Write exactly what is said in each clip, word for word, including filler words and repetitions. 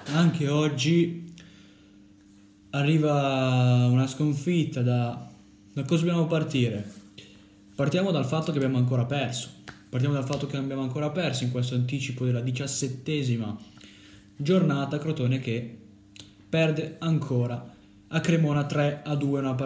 anche oggi arriva una sconfitta. Da, da cosa dobbiamo partire? Partiamo dal fatto che abbiamo ancora perso. Partiamo dal fatto che abbiamo ancora perso in questo anticipo della diciassettesima giornata. Crotone che perde ancora a Cremona tre a due, una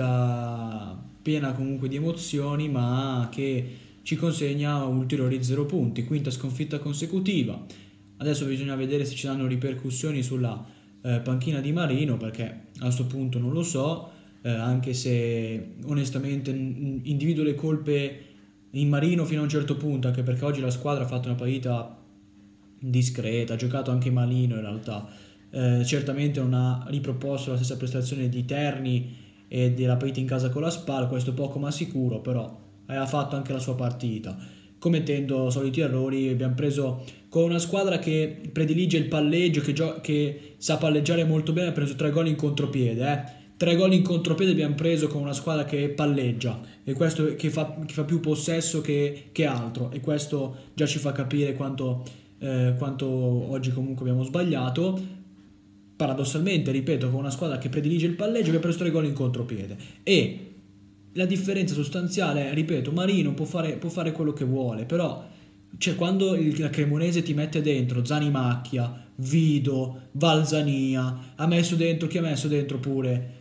partita piena comunque di emozioni, ma che ci consegna ulteriori zero punti, quinta sconfitta consecutiva. Adesso bisogna vedere se ci saranno ripercussioni sulla eh, panchina di Marino, perché a questo punto non lo so, eh, anche se onestamente n- individuo le colpe in Marino fino a un certo punto, anche perché oggi la squadra ha fatto una partita discreta, ha giocato anche malino in realtà. Eh, certamente non ha riproposto la stessa prestazione di Terni e della partita in casa con la Spal, questo poco ma sicuro, però ha fatto anche la sua partita commettendo soliti errori. Abbiamo preso con una squadra che predilige il palleggio, che, gio- che sa palleggiare molto bene. Ha preso tre gol in contropiede, eh. tre gol in contropiede abbiamo preso con una squadra che palleggia, e questo che fa, che fa più possesso che, che altro, e questo già ci fa capire quanto, eh, quanto oggi comunque abbiamo sbagliato. Paradossalmente, ripeto, con una squadra che predilige il palleggio abbiamo preso tre gol in contropiede, e la differenza sostanziale, ripeto, Marino può fare, può fare quello che vuole, però cioè, quando il, la Cremonese ti mette dentro Zanimacchia, Vido, Valzania, ha messo dentro, chi ha messo dentro pure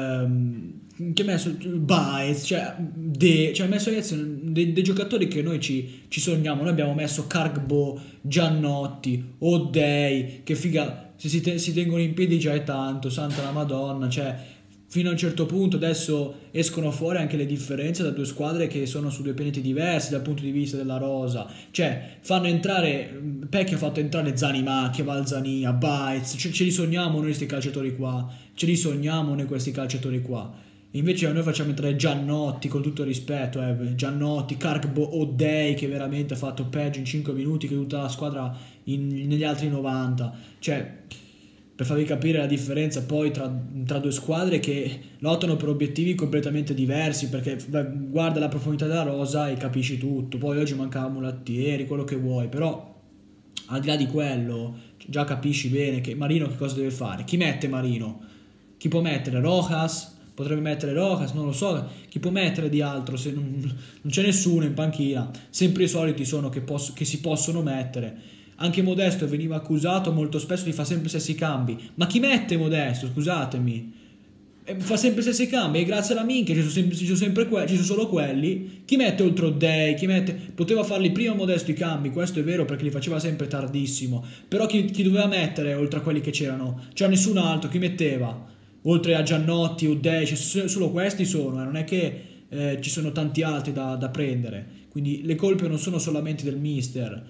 ehm, chi ha messo Baez, cioè, de, cioè ha messo dei, dei giocatori che noi ci, ci sogniamo. Noi abbiamo messo Cargbo, Giannotti, O'Day, che figa, se si, te, si tengono in piedi già è tanto, santa la Madonna, cioè fino a un certo punto. Adesso escono fuori anche le differenze da due squadre che sono su due pianeti diversi dal punto di vista della rosa. Cioè fanno entrare, Pecchi ha fatto entrare Zanimacchia, Valzania, Baez, ce, ce li sogniamo noi questi calciatori qua, ce li sogniamo noi questi calciatori qua. Invece noi facciamo entrare Giannotti, con tutto il rispetto, eh, Giannotti, Cargbo, O'Day, che veramente ha fatto peggio in cinque minuti che tutta la squadra in, negli altri novanta. Cioè, per farvi capire la differenza poi tra, tra due squadre che lottano per obiettivi completamente diversi, perché guarda la profondità della rosa e capisci tutto. Poi oggi mancava Mulattieri, quello che vuoi, però al di là di quello già capisci bene che Marino che cosa deve fare. Chi mette Marino? Chi può mettere? Rojas? Potrebbe mettere Rojas, non lo so. Chi può mettere di altro? Se non, non c'è nessuno in panchina. Sempre i soliti sono che, posso, che si possono mettere. Anche Modesto veniva accusato molto spesso di fare sempre stessi cambi. Ma chi mette Modesto? Scusatemi. E fa sempre stessi cambi, e grazie alla minchia ci sono, sempre, ci sono sempre que- ci sono solo quelli. Chi mette oltre O'Day? Chi mette... Poteva farli prima Modesto i cambi, questo è vero, perché li faceva sempre tardissimo. Però chi, chi doveva mettere oltre a quelli che c'erano? C'era nessun altro, chi metteva? Oltre a Giannotti, O'Day, solo questi sono, eh. Non è che eh, ci sono tanti altri da, da prendere. Quindi le colpe non sono solamente del mister.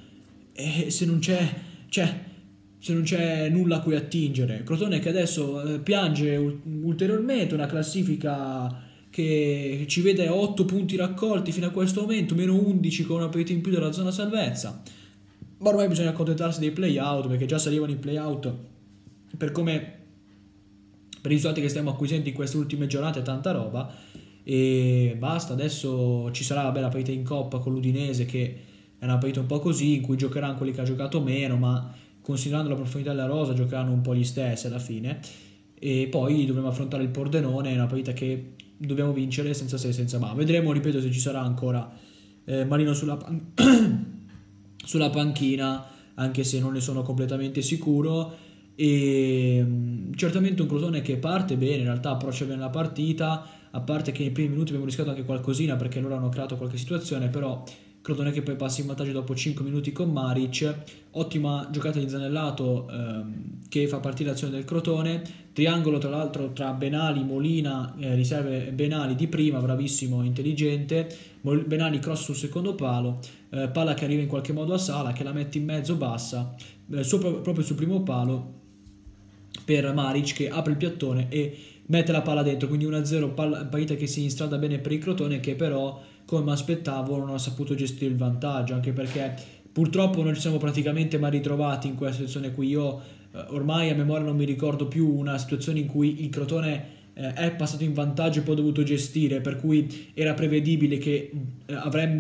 E se non c'è, cioè, se non c'è nulla a cui attingere, Crotone che adesso eh, piange ulteriormente, una classifica che ci vede otto punti raccolti fino a questo momento, meno undici con una partita in più della zona salvezza. Ma ormai bisogna accontentarsi dei play-out, perché già salivano i play-out per come per i risultati che stiamo acquisendo in queste ultime giornate, tanta roba, e basta. Adesso ci sarà la bella partita in Coppa con l'Udinese, che è una partita un po' così, in cui giocheranno quelli che ha giocato meno, ma considerando la profondità della rosa giocheranno un po' gli stessi alla fine. E poi dovremo affrontare il Pordenone, è una partita che dobbiamo vincere senza se e senza ma. Vedremo, ripeto, se ci sarà ancora eh, Marino sulla, pan- sulla panchina, anche se non ne sono completamente sicuro. E mh, certamente un Crotone che parte bene, in realtà approccia bene la partita, a parte che nei primi minuti abbiamo rischiato anche qualcosina perché loro hanno creato qualche situazione, però Crotone che poi passa in vantaggio dopo cinque minuti con Maric. Ottima giocata di Zanellato ehm, che fa partire l'azione del Crotone, triangolo tra l'altro tra Benali, Molina, eh, riserve Benali di prima, bravissimo, intelligente. Benali cross sul secondo palo, eh, palla che arriva in qualche modo a Sala, che la mette in mezzo bassa, eh, sopra, proprio sul primo palo per Maric, che apre il piattone e mette la palla dentro. Quindi uno a zero, partita che si instrada bene per il Crotone, che però, come mi aspettavo, non ha saputo gestire il vantaggio, anche perché purtroppo non ci siamo praticamente mai ritrovati in questa situazione qui. Io eh, ormai a memoria non mi ricordo più una situazione in cui il Crotone eh, è passato in vantaggio e poi ha dovuto gestire, per cui era prevedibile che eh, avremmo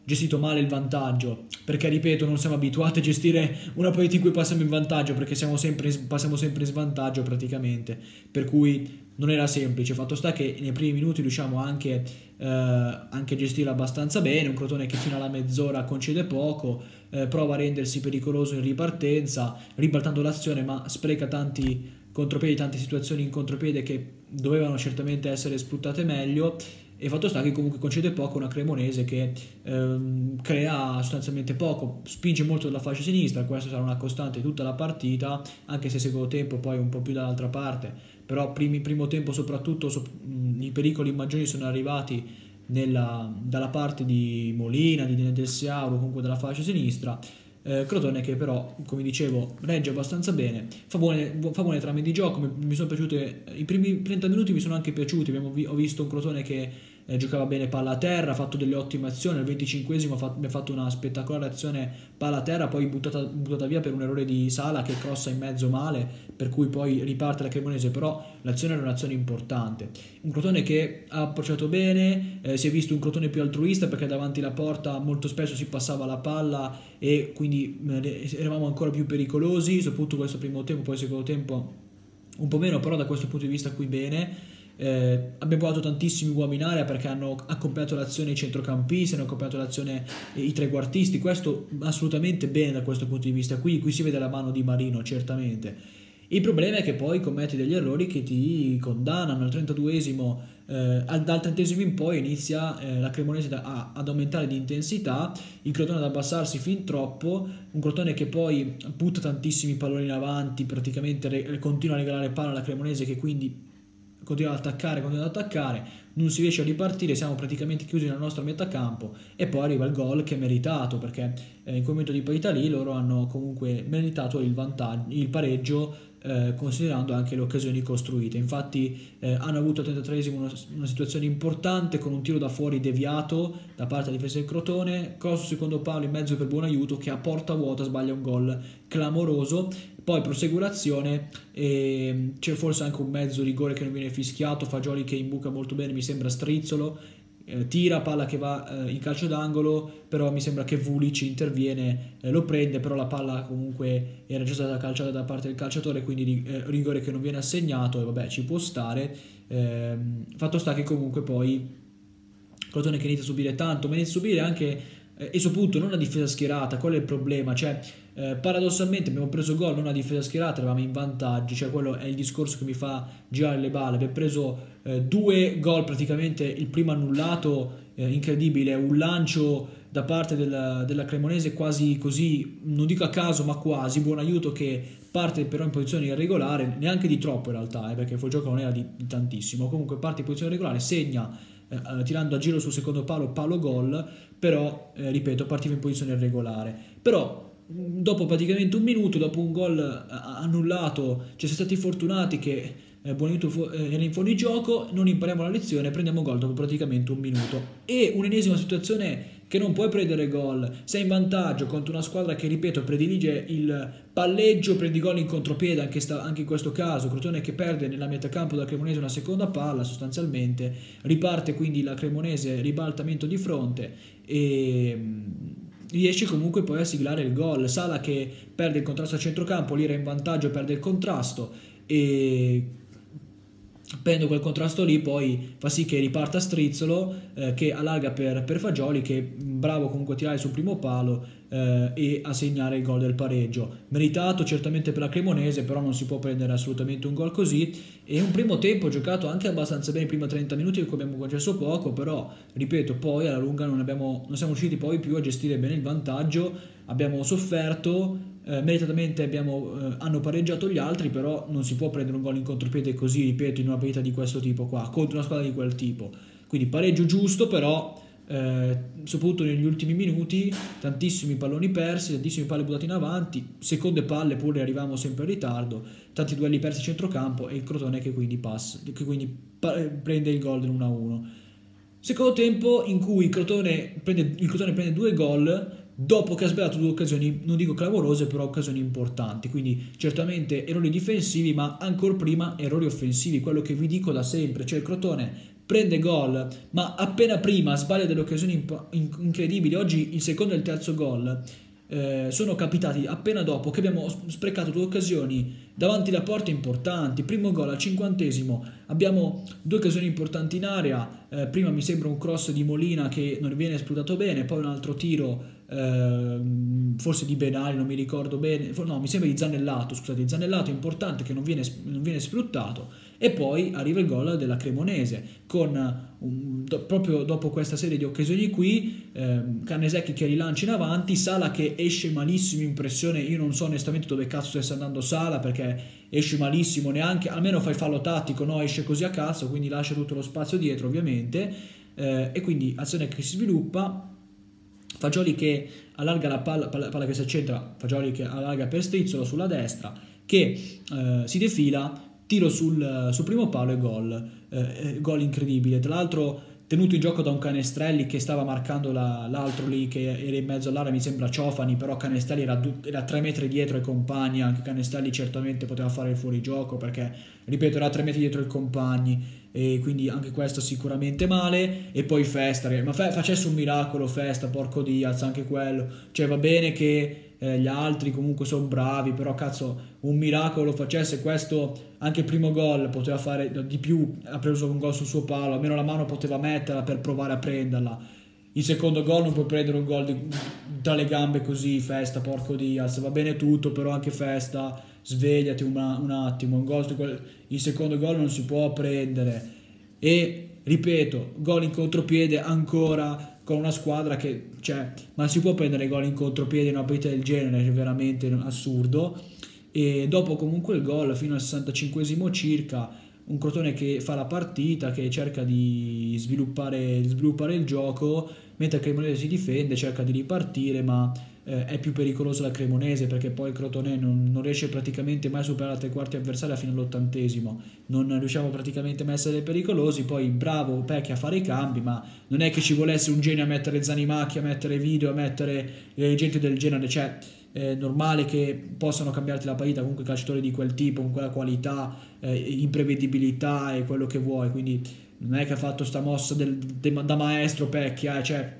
gestito male il vantaggio, perché ripeto non siamo abituati a gestire una partita in cui passiamo in vantaggio, perché siamo sempre, passiamo sempre in svantaggio praticamente, per cui non era semplice. Fatto sta che nei primi minuti riusciamo anche, eh, anche a gestirla abbastanza bene, un Crotone che fino alla mezz'ora concede poco, eh, prova a rendersi pericoloso in ripartenza, ribaltando l'azione, ma spreca tanti contropiedi, tante situazioni in contropiede che dovevano certamente essere sfruttate meglio. E fatto sta che comunque concede poco una Cremonese che ehm, crea sostanzialmente poco, spinge molto dalla fascia sinistra, questo sarà una costante tutta la partita, anche se secondo tempo poi un po' più dall'altra parte, però primi, primo tempo soprattutto so, mh, i pericoli maggiori sono arrivati nella, dalla parte di Molina, di Del Seauro, comunque dalla fascia sinistra. Eh, Crotone che però, come dicevo, regge abbastanza bene, fa buone, fa buone trame di gioco, mi, mi sono piaciute, i primi trenta minuti mi sono anche piaciuti, abbiamo vi, ho visto un Crotone che eh, giocava bene palla a terra, ha fatto delle ottime azioni, al venticinquesimo ha fatto, fatto una spettacolare azione palla a terra, poi buttata, buttata via per un errore di Sala che crossa in mezzo male, per cui poi riparte la Cremonese, però l'azione era un'azione importante. Un Crotone che ha approcciato bene, eh, si è visto un Crotone più altruista perché davanti alla porta molto spesso si passava la palla e quindi eh, eravamo ancora più pericolosi, soprattutto questo primo tempo, poi secondo tempo un po' meno, però da questo punto di vista qui bene. Eh, abbiamo provato tantissimi uomini in area perché hanno accompagnato l'azione i centrocampisti, hanno accompagnato l'azione i trequartisti, questo assolutamente bene da questo punto di vista qui, qui si vede la mano di Marino certamente. Il problema è che poi commetti degli errori che ti condannano. Al trentaduesimo, eh, dal trentesimo in poi inizia eh, la Cremonese da, a, ad aumentare di intensità, il Crotone ad abbassarsi fin troppo, un Crotone che poi butta tantissimi palloni in avanti, praticamente re, continua a regalare palla alla Cremonese che quindi continua ad attaccare, continua ad attaccare, non si riesce a ripartire, siamo praticamente chiusi nella nostra metà campo e poi arriva il gol che è meritato perché eh, in quel momento di parità lì loro hanno comunque meritato il vantaggio, il pareggio eh, considerando anche le occasioni costruite. Infatti eh, hanno avuto al trentatreesimo una, una situazione importante con un tiro da fuori deviato da parte della difesa del Crotone, cross secondo palo in mezzo per buon aiuto che a porta vuota sbaglia un gol clamoroso. Poi prosegue l'azione e c'è forse anche un mezzo rigore che non viene fischiato, Fagioli che imbuca molto bene, mi sembra Strizzolo, eh, tira palla che va eh, in calcio d'angolo, però mi sembra che Vulic interviene, eh, lo prende, però la palla comunque era già stata calciata da parte del calciatore, quindi eh, rigore che non viene assegnato e vabbè ci può stare. Eh, fatto sta che comunque poi Crotone che inizia a subire tanto, ma inizia a subire anche eh, e soprattutto non una difesa schierata, quello è il problema, cioè Eh, paradossalmente abbiamo preso gol non a difesa schierata, eravamo in vantaggio, cioè quello è il discorso che mi fa girare le balle. Abbiamo preso eh, due gol praticamente, il primo annullato, eh, incredibile, un lancio da parte della, della Cremonese quasi così, non dico a caso ma quasi, buon aiuto che parte però in posizione irregolare, neanche di troppo in realtà, eh, perché il gioco non era di, di tantissimo, comunque parte in posizione regolare, segna eh, tirando a giro sul secondo palo, palo gol, però eh, ripeto partiva in posizione irregolare, però dopo praticamente un minuto, dopo un gol annullato, ci siamo stati fortunati che eh, Buonaiuto era in fuorigioco, non impariamo la lezione, prendiamo gol dopo praticamente un minuto e un'ennesima situazione che non puoi prendere gol, sei in vantaggio contro una squadra che ripeto predilige il palleggio, prendi gol in contropiede anche, sta, anche in questo caso, Crotone che perde nella metà campo da Cremonese una seconda palla sostanzialmente, riparte quindi la Cremonese ribaltamento di fronte e riesce comunque poi a siglare il gol. Sala che perde il contrasto a centrocampo, lì era in vantaggio, perde il contrasto e prendo quel contrasto lì poi fa sì che riparta Strizzolo eh, che allarga per, per Fagioli che bravo comunque a tirare sul primo palo eh, e a segnare il gol del pareggio, meritato certamente per la Cremonese, però non si può prendere assolutamente un gol così. E un primo tempo giocato anche abbastanza bene, i primi trenta minuti in cui abbiamo concesso poco, però ripeto poi alla lunga non, abbiamo, non siamo riusciti poi più a gestire bene il vantaggio, abbiamo sofferto. Eh, meritatamente abbiamo, eh, hanno pareggiato gli altri, però non si può prendere un gol in contropiede così, ripeto, in una partita di questo tipo qua, contro una squadra di quel tipo. Quindi pareggio giusto, però eh, soprattutto negli ultimi minuti tantissimi palloni persi, tantissimi palle buttate in avanti, seconde palle pure arriviamo sempre in ritardo, tanti duelli persi a centrocampo e il Crotone che quindi passa, che quindi pa- prende il gol dell'uno a uno. Secondo tempo in cui il Crotone prende, il Crotone prende due gol dopo che ha sbagliato due occasioni, non dico clamorose, però occasioni importanti, quindi certamente errori difensivi, ma ancora prima errori offensivi, quello che vi dico da sempre, cioè il Crotone prende gol, ma appena prima sbaglia delle occasioni imp- incredibili. Oggi il secondo e il terzo gol eh, sono capitati appena dopo che abbiamo sprecato due occasioni davanti alla porta importanti. Primo gol al cinquantesimo, abbiamo due occasioni importanti in area, eh, prima mi sembra un cross di Molina che non viene sfruttato bene, poi un altro tiro eh, forse di Benali, non mi ricordo bene, no, mi sembra di Zannellato, scusate, Zannellato importante che non viene, non viene sfruttato, e poi arriva il gol della Cremonese con un, do, proprio dopo questa serie di occasioni qui, eh, Cannesecchi che rilancia in avanti, Sala che esce malissimo in pressione. Io non so onestamente dove cazzo stesse andando Sala, perché esce malissimo, neanche, almeno fai fallo tattico, no? Esce così a cazzo, quindi lascia tutto lo spazio dietro ovviamente, eh, e quindi azione che si sviluppa, Fagioli che allarga la palla, palla, palla che si accentra, Fagioli che allarga per Strizzolo sulla destra, che eh, si defila, tiro sul, sul primo palo e gol, eh, gol incredibile, tra l'altro tenuto in gioco da un Canestrelli che stava marcando la, l'altro lì che era in mezzo all'area, mi sembra Ciofani, però Canestrelli era, era tre metri dietro ai compagni, anche Canestrelli certamente poteva fare il fuorigioco perché, ripeto, era tre metri dietro ai compagni, e quindi anche questo sicuramente male. E poi Festa, ma fa, facesse un miracolo Festa, porco Diaz, anche quello, cioè va bene che eh, gli altri comunque sono bravi, però cazzo, un miracolo facesse questo. Anche il primo gol poteva fare di più, ha preso un gol sul suo palo, almeno la mano poteva metterla per provare a prenderla. Il secondo gol non puoi prendere un gol di, dalle gambe così, Festa, porco Diaz, va bene tutto, però anche Festa, svegliati una, un attimo, un gol, il secondo gol non si può prendere. E ripeto, gol in contropiede ancora con una squadra che, cioè, ma si può prendere gol in contropiede in una partita del genere? È veramente assurdo. E dopo comunque il gol fino al sessantacinquesimo circa, un Crotone che fa la partita, che cerca di sviluppare, di sviluppare il gioco, mentre il Cremonese si difende, cerca di ripartire, ma eh, è più pericolosa la Cremonese, perché poi il Crotone non, non riesce praticamente mai a superare la tre quarti avversaria fino all'ottantesimo, non riusciamo praticamente mai a essere pericolosi. Poi bravo Pecchi a fare i cambi, ma non è che ci volesse un genio a mettere Zanimacchi, a mettere Video, a mettere eh, gente del genere, cioè è normale che possano cambiarti la partita comunque calciatori di quel tipo, con quella qualità, eh, imprevedibilità e quello che vuoi, quindi non è che ha fatto sta mossa del, de, da maestro Pecchia, eh, cioè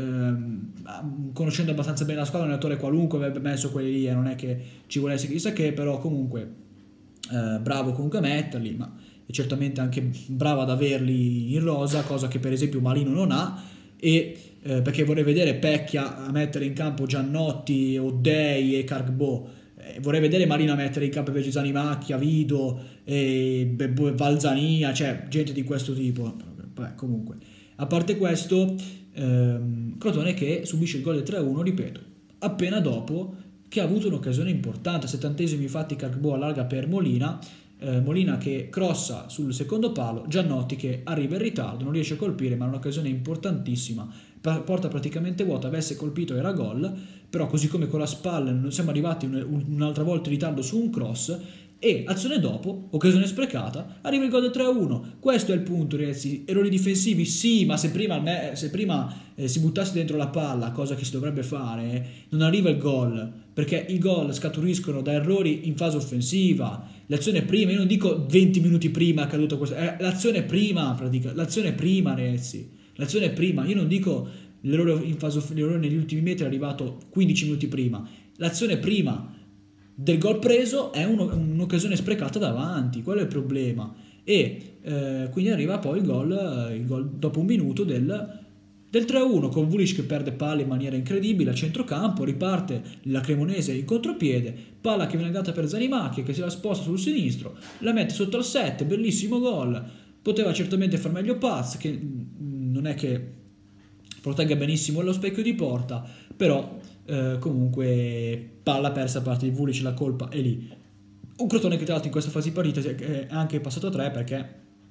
ehm, conoscendo abbastanza bene la squadra, un allenatore qualunque avrebbe messo quelli lì, eh, non è che ci volesse chissà che, però comunque eh, bravo comunque a metterli, ma è certamente anche bravo ad averli in rosa, cosa che per esempio Marino non ha. E eh, perché vorrei vedere Pecchia a mettere in campo Giannotti, Oddei e Cargbo, eh, vorrei vedere Marino a mettere in campo invece Zanimacchia, Vido e Valzania, cioè gente di questo tipo. Beh, comunque, a parte questo, ehm, Crotone che subisce il gol del tre a uno, ripeto, appena dopo che ha avuto un'occasione importante. Al settantesimo infatti Cargbo allarga per Molina, Eh, Molina che crossa sul secondo palo, Giannotti che arriva in ritardo, non riesce a colpire, ma è un'occasione importantissima, porta praticamente vuota, avesse colpito era gol, però così come con la spalla non siamo arrivati un, un'altra volta in ritardo su un cross, e azione dopo, occasione sprecata, arriva il gol del tre a uno. Questo è il punto, ragazzi. Errori difensivi sì, ma se prima, se prima eh, si buttasse dentro la palla, cosa che si dovrebbe fare, eh, non arriva il gol, perché i gol scaturiscono da errori in fase offensiva. L'azione prima, io non dico venti minuti prima è accaduto questo, è l'azione prima, pratica, l'azione prima, ragazzi, l'azione prima, io non dico l'errore in fase offensiva, l'errore negli ultimi metri è arrivato quindici minuti prima, l'azione prima del gol preso è uno, un'occasione sprecata davanti, quello è il problema. E eh, quindi arriva poi il gol, il gol dopo un minuto del, del tre a uno, con Vulic che perde palla in maniera incredibile a centrocampo, riparte la Cremonese in contropiede, palla che viene data per Zanimacchi che se la sposta sul sinistro, la mette sotto al sette, bellissimo gol. Poteva certamente far meglio Paz, che non è che protegga benissimo lo specchio di porta, però eh, comunque palla persa da parte di Vulic, la colpa è lì. Un Crotone che tra l'altro in questa fase di partita è anche passato a tre perché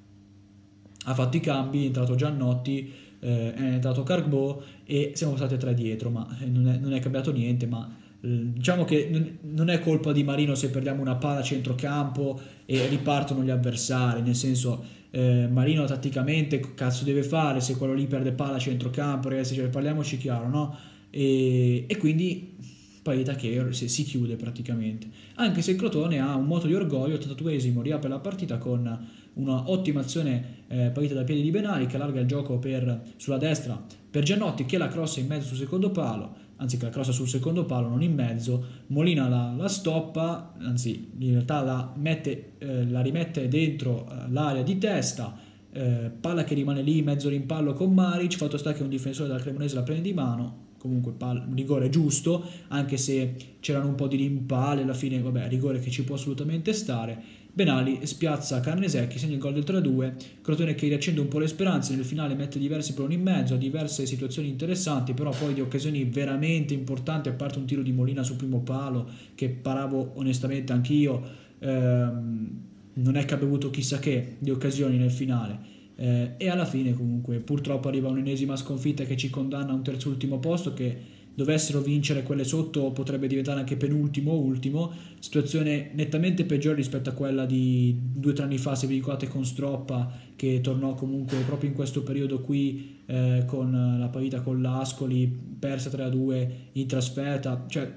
ha fatto i cambi, è entrato Giannotti, eh, è entrato Cargbo e siamo stati a tre dietro, ma non è, non è cambiato niente, ma eh, diciamo che non, non è colpa di Marino se perdiamo una palla a centrocampo e ripartono gli avversari, nel senso eh, Marino tatticamente cazzo deve fare se quello lì perde palla a centrocampo, ragazzi, cioè, parliamoci chiaro, no? E, e quindi partita che si chiude praticamente. Anche se il Crotone ha un moto di orgoglio, il ottantaduesimo riapre la partita con una ottima azione eh, partita da piedi di Benali, che allarga il gioco per, sulla destra per Giannotti, che la crossa in mezzo sul secondo palo, anzi che la crossa sul secondo palo, non in mezzo. Molina la, la stoppa, anzi in realtà la, mette, eh, la rimette dentro eh, l'area di testa, eh, palla che rimane lì, mezzo rimpallo con Maric, fatto sta che un difensore della Cremonese la prende di mano. Comunque pal- rigore giusto, anche se c'erano un po' di rimpalli, alla fine vabbè, rigore che ci può assolutamente stare. Benali spiazza Carnesecchi, segna il gol del tre a due. Crotone che riaccende un po' le speranze, nel finale mette diversi palloni in mezzo, ha diverse situazioni interessanti, però poi di occasioni veramente importanti, a parte un tiro di Molina sul primo palo che paravo onestamente anch'io, ehm, non è che abbia avuto chissà che di occasioni nel finale. Eh, e alla fine comunque purtroppo arriva un'ennesima sconfitta che ci condanna a un terzultimo posto, che dovessero vincere quelle sotto potrebbe diventare anche penultimo o ultimo, situazione nettamente peggiore rispetto a quella di due o tre anni fa, se vi ricordate, con Stroppa, che tornò comunque proprio in questo periodo qui eh, con la partita con l'Ascoli, persa tre a due in trasferta. Cioè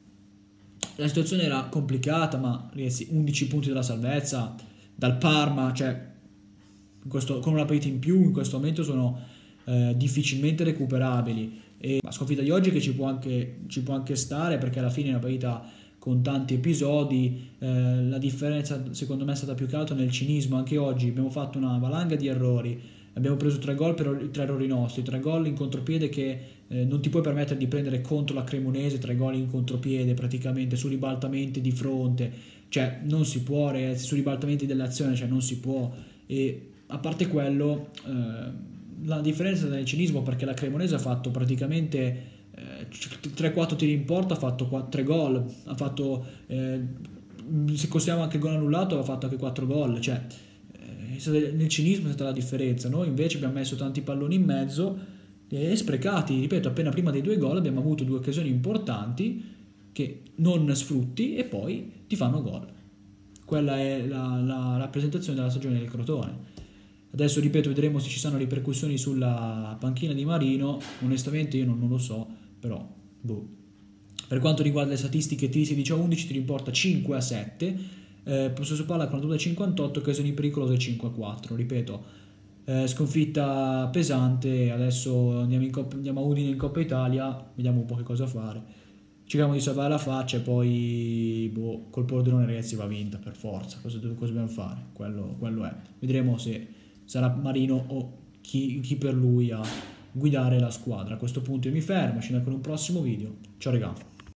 la situazione era complicata, ma ragazzi, undici punti dalla salvezza dal Parma, cioè in questo, con una partita in più in questo momento sono eh, difficilmente recuperabili. E la sconfitta di oggi che ci può anche, ci può anche stare, perché alla fine è una partita con tanti episodi, eh, la differenza secondo me è stata più che altro nel cinismo. Anche oggi abbiamo fatto una valanga di errori, abbiamo preso tre gol per tre errori nostri, tre gol in contropiede che eh, non ti puoi permettere di prendere contro la Cremonese, tre gol in contropiede praticamente, su ribaltamenti di fronte, cioè non si può, ragazzi, su ribaltamenti dell'azione, cioè non si può. E a parte quello, eh, la differenza nel cinismo, perché la Cremonese ha fatto praticamente eh, tre quattro tiri in porta, ha fatto tre gol, ha fatto eh, se consideriamo anche il gol annullato, ha fatto anche quattro gol, cioè eh, nel cinismo è stata la differenza. Noi invece abbiamo messo tanti palloni in mezzo e sprecati, ripeto, appena prima dei due gol abbiamo avuto due occasioni importanti che non sfrutti e poi ti fanno gol. Quella è la, la rappresentazione della stagione del Crotone. Adesso ripeto, vedremo se ci saranno ripercussioni sulla panchina di Marino. Onestamente io non, non lo so, però boh. Per quanto riguarda le statistiche, tiri sedici a undici, tiri in porta cinque a sette, eh, possesso palla quarantadue a cinquantotto, occasioni pericolose cinque a quattro. Ripeto, eh, sconfitta pesante. Adesso andiamo, in Coppa, andiamo a Udine in Coppa Italia, vediamo un po' che cosa fare. Cerchiamo di salvare la faccia e poi boh, col Pordenone, ragazzi, va vinta per forza. Cosa, cosa dobbiamo fare? Quello, quello è. Vedremo se sarà Marino o chi, chi per lui a guidare la squadra. A questo punto io mi fermo, ci vediamo con un prossimo video. Ciao raga.